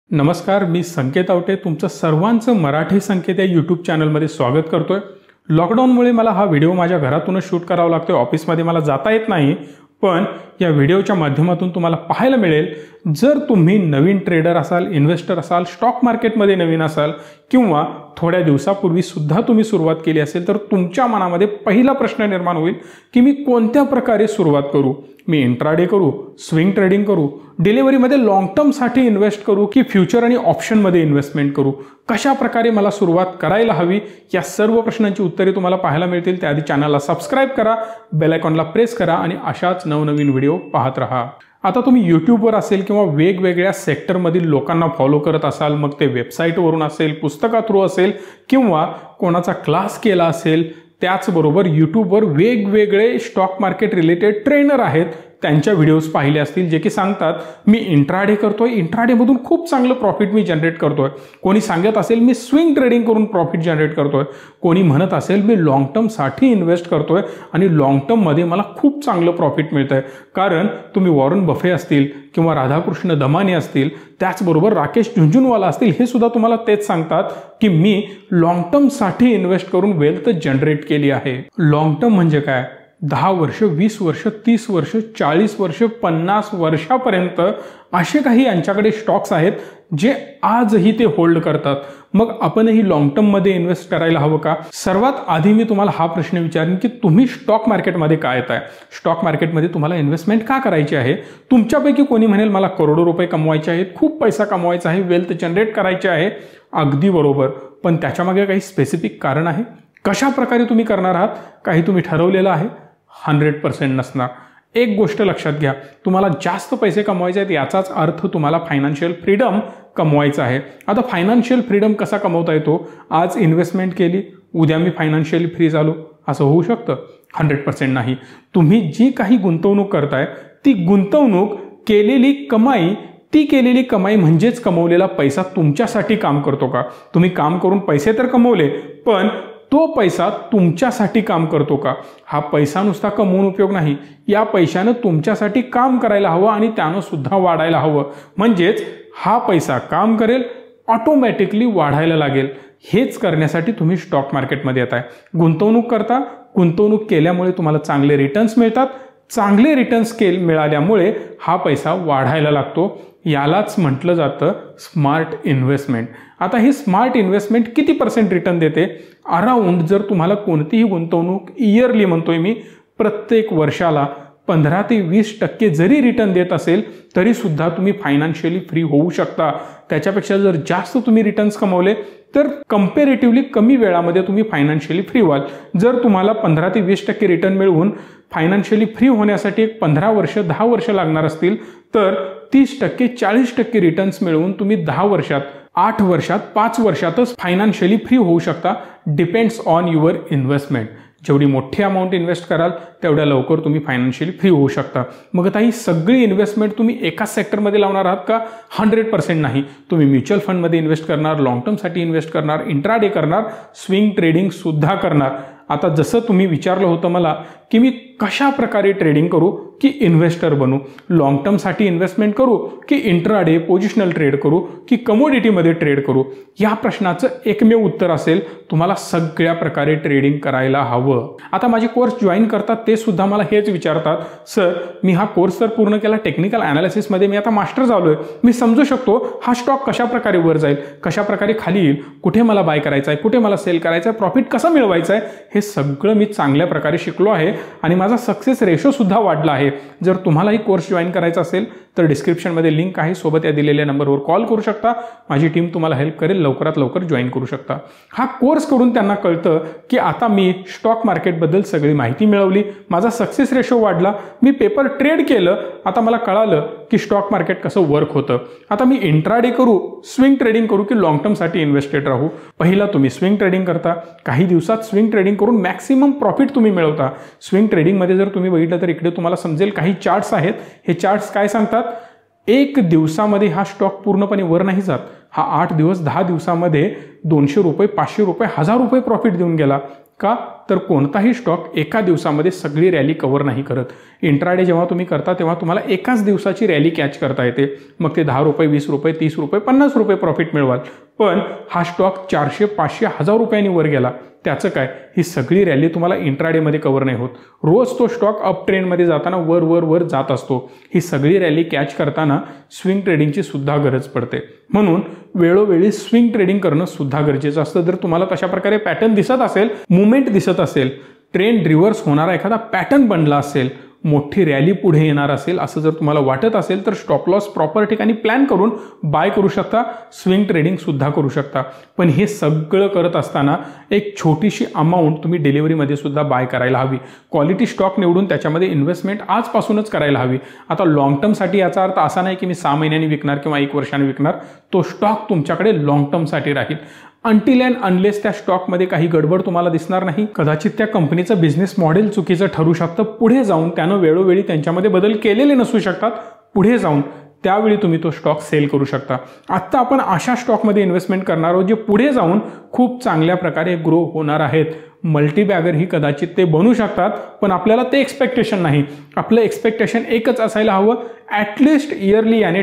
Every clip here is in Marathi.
नमस्कार, मी संकेत आवटे तुमचं सर्वांचं मराठी संकेत या यूट्यूब चॅनलमध्ये स्वागत करतोय। लॉकडाऊनमुळे मला हा व्हिडिओ माझ्या घरातूनच शूट करावा लागतोय, ऑफिसमध्ये मला जाता येत नाही। पण या व्हिडिओच्या माध्यमातून तुम्हाला पाहायला मिळेल, जर तुम्ही नवीन ट्रेडर असाल, इन्व्हेस्टर असाल, स्टॉक मार्केटमध्ये नवीन असाल किंवा थोड्या दिवसापूर्वी सुद्धा तुम्ही सुरुवात केली असेल, तर तुमच्या मनामध्ये पहिला प्रश्न निर्माण होईल की मी कोणत्या प्रकारे सुरुवात करू? मी इंट्राडे करू, स्विंग ट्रेडिंग करू, डिलिव्हरीमध्ये लॉंग टर्मसाठी इन्व्हेस्ट करू की फ्युचर आणि ऑप्शनमध्ये इन्व्हेस्टमेंट करू? कशा प्रकारे मला सुरुवात करायला हवी? या सर्व प्रश्नांची उत्तरे तुम्हाला पाहायला मिळतील। त्याआधी चॅनलला सबस्क्राइब करा, बेल आयकॉनला प्रेस करा आणि अशाच नवनवीन व्हिडिओ पाहत रहा। आता तुम्ही यूट्यूबवर असेल किंवा वेगवेगळ्या सेक्टरमधील लोकांना फॉलो करत असाल, मग ते वेबसाईटवरून असेल, पुस्तका थ्रू असेल किंवा कोणाचा क्लास केला असेल, त्याचबरोबर यूट्यूबवर वेगवेगळे स्टॉक मार्केट रिलेटेड ट्रेनर आहेत, त्यांच्या व्हिडिओज पाहिले असतील जे की सांगतात मी इंट्राडे करतोय, इंट्राडेमधून खूप चांगलं प्रॉफिट मी जनरेट करतोय। कोणी सांगत असेल मी स्विंग ट्रेडिंग करून प्रॉफिट जनरेट करतोय, कोणी म्हणत असेल मी लॉंग टर्मसाठी इन्व्हेस्ट करतोय आणि लॉंग टर्ममध्ये मला खूप चांगलं प्रॉफिट मिळतंय। कारण तुम्ही वॉरन बफे असतील किंवा राधाकृष्ण दमानी असतील, त्याचबरोबर राकेश झुंझुनवाला असतील, हे सुद्धा तुम्हाला तेच सांगतात की मी लॉंग टर्मसाठी इन्व्हेस्ट करून वेल्थ जनरेट केली आहे। लॉंग टर्म म्हणजे काय? 10 वर्ष, 20 वर्ष, 30 वर्ष, 40 वर्ष, 50 वर्षापर्यंत असे काही यांच्याकडे स्टॉक्स आहेत जे आजही ते होल्ड करतात। मग आपणही लॉंग टर्ममध्ये इन्व्हेस्ट करायला हवं का? सर्वात आधी मी तुम्हाला हा प्रश्न विचारेन की तुम्ही स्टॉक मार्केटमध्ये का येत आहे? स्टॉक मार्केटमध्ये तुम्हाला इन्व्हेस्टमेंट का करायची आहे? तुमच्यापैकी कोणी म्हणेल मला करोडो रुपये कमवायचे आहेत, खूप पैसा कमवायचा आहे, वेल्थ जनरेट करायचे आहे। अगदी बरोबर, पण त्याच्यामागे काही स्पेसिफिक कारण आहे? कशा प्रकारे तुम्ही करणार आहात? काही तुम्ही ठरवलेलं आहे? 100% नसणार। एक गोष्ट लक्षात घ्या, तुम्हाला जास्त पैसे कमवायचे आहेत याचाच अर्थ तुम्हाला फायनान्शियल फ्रीडम कमवायचा आहे। आता फायनान्शियल फ्रीडम कसा कमवता येतो? आज इन्व्हेस्टमेंट केली, उद्या मी फायनान्शियली फ्री झालो, असं होऊ शकतं? 100% नाही। तुम्ही जी काही गुंतवणूक करताय ती गुंतवणूक केलेली कमाई म्हणजेच कमवलेला पैसा तुमच्यासाठी काम करतो का? तुम्ही काम करून पैसे तर कमवले, पण तो पैसा तुमच्यासाठी काम करतो का? हा पैसा नुसता कमवून उपयोग नाही, या पैशानं तुमच्यासाठी काम करायला हवं आणि त्यानं सुद्धा वाढायला हवं। म्हणजेच हा पैसा काम करेल, ऑटोमॅटिकली वाढायला लागेल। हेच करण्यासाठी तुम्ही स्टॉक मार्केटमध्ये येताय, गुंतवणूक करता। गुंतवणूक केल्यामुळे तुम्हाला चांगले रिटर्न्स मिळतात, चांगले रिटर्न्स मिळाल्यामुळे हा पैसा वाढायला लागतो। यालाच म्हटलं जातं स्मार्ट इन्व्हेस्टमेंट। आता ही स्मार्ट इन्व्हेस्टमेंट किती % रिटर्न देते? अराउंड जर तुम्हाला कोणतीही गुंतवणूक इयरली म्हणतोय मी, प्रत्येक वर्षाला 15 ते 20% जरी रिटर्न देत असेल तरी सुद्धा तुम्ही फायनान्शियली फ्री होऊ शकता। त्याच्यापेक्षा जर जास्त तुम्ही रिटर्न्स कमवले तर कंपॅरेटिव्हली कमी वेळामध्ये तुम्ही फायनान्शियली फ्री व्हाल। जर तुम्हाला 15 ते 20% रिटर्न मिळवून फायनान्शियली फ्री होण्यासाठी 15 वर्ष 10 वर्ष लागणार असतील, तर 30% 40% रिटर्न्स मिळवून तुम्ही 10 वर्षात, 8 वर्षात, 5 वर्षातच फायनान्शियली फ्री होऊ शकता। Depends on your investment. जेवढी मोठी अमाऊंट इन्व्हेस्ट कराल तेवढ्या लवकर तुम्ही फायनान्शियली फ्री होऊ शकता। मग आता ही सगळी इन्व्हेस्टमेंट तुम्ही एकाच सेक्टरमध्ये लावणार आहात का? 100% नाही। तुम्ही म्युच्युअल फंडमध्ये इन्व्हेस्ट करणार, लॉंग टर्मसाठी इन्व्हेस्ट करणार, इंट्राडे करणार, स्विंग ट्रेडिंग सुद्धा करणार। आता जसं तुम्ही विचारलं होतं मला की मी कशा प्रकारे ट्रेडिंग करू की इन्व्हेस्टर बनू, लॉंग टर्मसाठी इन्व्हेस्टमेंट करू की इंट्राडे पोझिशनल ट्रेड करू की कमोडिटीमध्ये ट्रेड करू, या प्रश्नाचं एकमेव उत्तर असेल तुम्हाला सगळ्या प्रकारे ट्रेडिंग करायला हवं। आता माझे कोर्स जॉईन करतात ते सुद्धा मला हेच विचारतात, सर मी हा कोर्स तर पूर्ण केला, टेक्निकल ॲनालिसिसमध्ये मी आता मास्टर झालोय, मी समजू शकतो हा स्टॉक कशा प्रकारे वर जाईल, कशा प्रकारे खाली येईल, कुठे मला बाय करायचा आहे, कुठे मला सेल करायचा आहे, प्रॉफिट कसा मिळवायचा आहे, हे सगळं मी चांगल्या प्रकारे शिकलो आहे आणि माझा सक्सेस रेशो सुद्धा वाढला आहे। जर तुम्हालाही कोर्स जॉईन करायचा असेल तर डिस्क्रिप्शनमध्ये लिंक आहे, सोबत या दिलेल्या नंबरवर कॉल करू शकता, माझी टीम तुम्हाला हेल्प करेल, लवकरात लवकर जॉईन करू शकता। हा कोर्स करून त्यांना कळतं की आता मी स्टॉक मार्केटबद्दल सगळी माहिती मिळवली, माझा सक्सेस रेशो वाढला, मी पेपर ट्रेड केलं, आता मला कळालं की स्टॉक मार्केट कसं वर्क होतं। आता मी इंट्राडे करू, स्विंग ट्रेडिंग करू की लॉंग टर्मसाठी इन्व्हेस्टेड राहू? पहिला तुम्ही स्विंग ट्रेडिंग करता, काही दिवसात स्विंग ट्रेडिंग करून मॅक्सिमम प्रॉफिट तुम्ही मिळवता। स्विंग ट्रेडिंगमध्ये जर तुम्ही बघितलं तर इकडे तुम्हाला समजेल काही चार्ट्स आहेत, हे चार्ट्स काय सांगतात? एक दिवसामध्ये हा स्टॉक पूर्णपणे वर नाही जात, हा 8 दिवस 10 दिवसामध्ये 200 रुपये, 500 रुपये, 1000 रुपये प्रॉफिट देऊन गेला। का तर कोणताही स्टॉक एका दिवसामध्ये सगळी रॅली कव्हर नाही करत. इंट्राडे जेव्हा तुम्ही करता तेव्हा तुम्हाला एकाच दिवसाची रॅली कॅच करता येते. मग ते 10 रुपये, 20 रुपये, 30 रुपये, 50 रुपये प्रॉफिट मिळवाल. पण हा स्टॉक 400, 500, 1000 रुपयांनी वर गेला, त्याचं काय? ही सगळी रॅली तुम्हाला इंट्राडेमध्ये कव्हर नाही होत. रोज तो स्टॉक अप ट्रेंडमध्ये जाताना वर वर वर जात असतो. ही सगळी रॅली कॅच करताना स्विंग ट्रेडिंगची सुद्धा गरज पडते. म्हणून वेळोवेळी स्विंग ट्रेडिंग करणं सुद्धा गरजेचं असतं. जर तुम्हाला तशा प्रकारे पॅटर्न दिसत असेल, मुवमेंट दिसत असेल, ट्रेंड रिव्हर्स होणारा एखादा पॅटर्न बनला असेल, मोठी रॅली पुढे येणार असेल असं जर तुम्हाला वाटत असेल तर स्टॉप लॉस प्रॉपर ठिकाणी प्लॅन करून बाय करू शकता, स्विंग ट्रेडिंग सुद्धा करू शकता. पण हे सगळं करत असताना एक छोटीशी अमाऊंट तुम्ही डिलिव्हरीमध्ये सुद्धा बाय करायला हवी. क्वालिटी स्टॉक निवडून त्याच्यामध्ये इन्व्हेस्टमेंट आजपासूनच करायला हवी. आता लॉंग टर्मसाठी याचा अर्थ असा नाही की मी 6 महिन्यांनी विकणार किंवा 1 वर्षाने विकणार. तो स्टॉक तुमच्याकडे लॉंग टर्मसाठी राहील. अनटिल अँड अनलेस त्या स्टॉकमध्ये काही गडबड तुम्हाला दिसणार नाही. कदाचित त्या कंपनीचं बिझनेस मॉडेल चुकीचं ठरू शकतं. पुढे जाऊन त्यानं वेळोवेळी त्यांच्यामध्ये बदल केलेले नसू शकतात. पुढे जाऊन त्यावेळी तुम्ही तो स्टॉक सेल करू शकता. आत्ता आपण अशा स्टॉकमध्ये इन्व्हेस्टमेंट करणार आहोत जे पुढे जाऊन खूप चांगल्या प्रकारे ग्रो होणार आहेत. मल्टीबॅगर ही कदाचित ते बनू शकतात, पण आपल्याला ते एक्सपेक्टेशन नाही. आपलं एक्सपेक्टेशन एकच असायला हवं, ॲटलिस्ट इयरली याने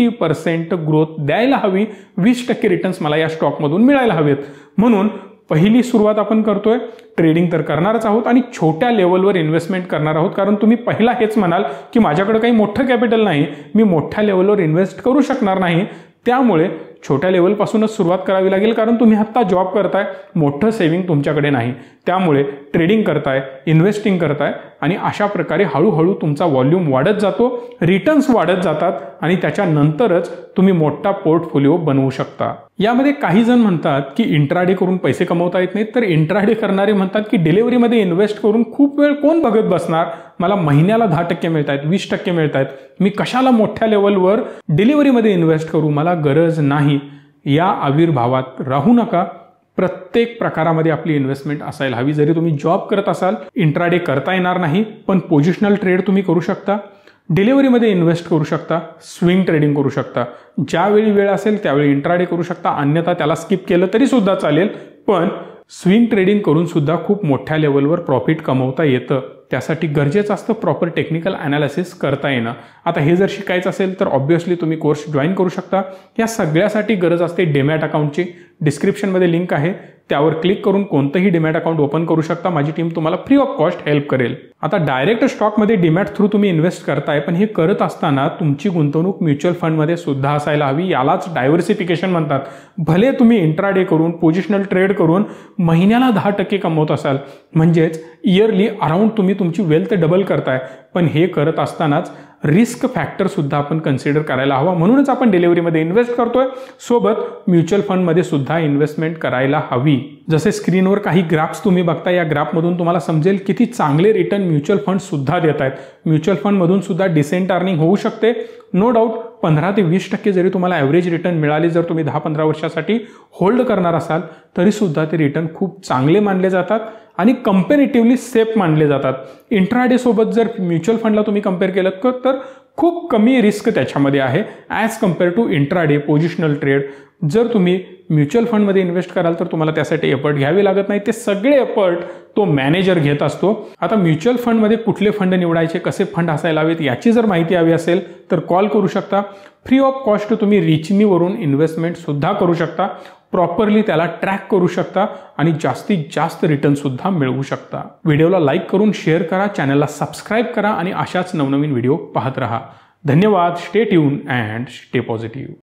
20% ग्रोथ द्यायला हवी. 20% रिटर्न्स मला या स्टॉकमधून मिळायला हवेत. म्हणून पहिली सुरुवात आपण करतोय. ट्रेडिंग तर करणारच आहोत आणि छोट्या लेवलवर इन्व्हेस्टमेंट करणार आहोत. कारण तुम्ही पहिला हेच म्हणाल की माझ्याकडे काही मोठं कॅपिटल नाही, मी मोठ्या लेवलवर इन्व्हेस्ट करू शकणार नाही. त्यामुळे छोट्या लेवलपासूनच सुरुवात करावी लागेल. कारण तुम्ही आत्ता जॉब करताय, मोठं सेव्हिंग तुमच्याकडे नाही. त्यामुळे ट्रेडिंग करताय, इन्व्हेस्टिंग करताय आणि अशा प्रकारे हळूहळू तुमचा व्हॉल्यूम वाढत जातो, रिटर्न्स वाढत जातात आणि त्याच्यानंतरच तुम्ही मोठा पोर्टफोलिओ बनवू शकता. यामध्ये काही जण म्हणतात की इंट्राडे करून पैसे कमवता येत नाहीत, तर इंट्राडे करणारे म्हणतात की डिलिव्हरीमध्ये इन्व्हेस्ट करून खूप वेळ कोण बघत बसणार, मला महिन्याला 10% मिळत आहेत, 20% मिळत आहेत, मी कशाला मोठ्या लेवलवर डिलिव्हरीमध्ये इन्व्हेस्ट करू, मला गरज नाही. या आविर्भावात राहू नका. प्रत्येक प्रकारामध्ये आपली इन्व्हेस्टमेंट असायला हवी. जरी तुम्ही जॉब करत असाल, इंट्राडे करता येणार नाही, पण पोझिशनल ट्रेड तुम्ही करू शकता, डिलिव्हरीमध्ये इन्व्हेस्ट करू शकता, स्विंग ट्रेडिंग करू शकता. ज्यावेळी वेळ असेल त्यावेळी इंट्राडे करू शकता, अन्यथा त्याला स्किप केलं तरी सुद्धा चालेल. पण स्विंग ट्रेडिंग करून सुद्धा खूप मोठ्या लेवलवर प्रॉफिट कमवता येतं. त्यासाठी गरजेचं असतं प्रॉपर टेक्निकल ॲनालिसिस करता येणं. आता हे जर शिकायचं असेल तर ऑब्व्हियसली तुम्ही कोर्स जॉईन करू शकता. या सगळ्यासाठी गरज असते डीमॅट अकाउंटची. डिस्क्रिप्शनमध्ये लिंक आहे, त्यावर क्लिक करून कोणतंही डीमॅट अकाउंट ओपन करू शकता. माझी टीम तुम्हाला फ्री ऑफ कॉस्ट हेल्प करेल. आता डायरेक्ट स्टॉकमध्ये डीमॅट थ्रू तुम्ही इन्व्हेस्ट करताय, पण हे करत असताना तुमची गुंतवणूक म्युच्युअल फंडमध्ये सुद्धा असायला हवी. यालाच डायव्हर्सिफिकेशन म्हणतात. भले तुम्ही इंट्राडे करून, पोझिशनल ट्रेड करून महिन्याला 10% कमवत असाल, म्हणजेच इयरली अराउंड तुम्ही तुमची वेल्थ डबल करताय, पण हे करत असतानाच रिस्क फॅक्टर सुद्धा आपण कन्सिडर करायला हवा. म्हणूनच आपण डिलिव्हरीमध्ये इन्व्हेस्ट करतोय, सोबत म्युच्युअल फंडमध्ये सुद्धा इन्व्हेस्टमेंट करायला हवी. जसे स्क्रीनवर काही ग्राफ्स तुम्ही बघता, या ग्राफमधून तुम्हाला समजेल किती चांगले रिटर्न म्युच्युअल फंड सुद्धा देत आहेत. म्युच्युअल फंडमधून सुद्धा डिसेंट अर्निंग होऊ शकते. नो डाऊट 15 ते 20% जरी तुम्हाला ॲव्हरेज रिटर्न मिळाले, जर तुम्ही 10-15 वर्षासाठी होल्ड करणार असाल, तरी सुद्धा ते रिटर्न खूप चांगले मानले जातात आणि कंपॅरेटिव्हली सेफ मानले जातात. इंट्राडे सोबत जर म्युच्युअल फंडला तुम्ही कम्पेअर केलं तर खूप कमी रिस्क त्याच्यामध्ये आहे as compare to intraday, positional trade. जर तुम्ही म्युच्युअल फंडमध्ये इन्व्हेस्ट कराल तर तुम्हाला त्यासाठी एफर्ट घ्यावे लागत नाही. ते सगळे एफर्ट तो मॅनेजर घेत असतो. आता म्युच्युअल फंडमध्ये कुठले फंड निवडायचे, कसे फंड असायला हवेत, याची जर माहिती हवी असेल तर कॉल करू शकता. फ्री ऑफ कॉस्ट तुम्ही रिचमीवरून इन्व्हेस्टमेंट सुद्धा करू शकता. प्रॉपरली त्याला ट्रॅक करू शकता आणि जास्तीत जास्त रिटर्न सुद्धा मिळवू शकता. व्हिडिओला लाईक करून शेअर करा, चॅनलला सबस्क्राईब करा आणि अशाच नवनवीन व्हिडिओ पाहत रहा. धन्यवाद. Stay tune and stay positive.